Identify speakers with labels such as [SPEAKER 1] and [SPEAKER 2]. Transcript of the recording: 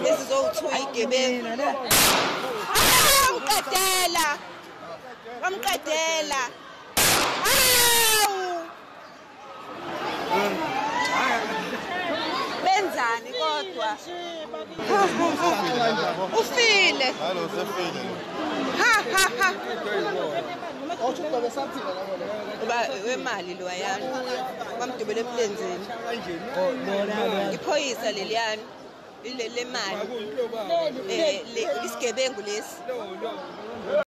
[SPEAKER 1] Esizothwa igebengu. Wamqedela. Benzani kodwa? Ufile.
[SPEAKER 2] Hallo, sefile.
[SPEAKER 1] Ha. Wemali lo ayana. Bamdubele emlenzeni. Iphoyisa leliyana. Le mali. Isigebengu lesi.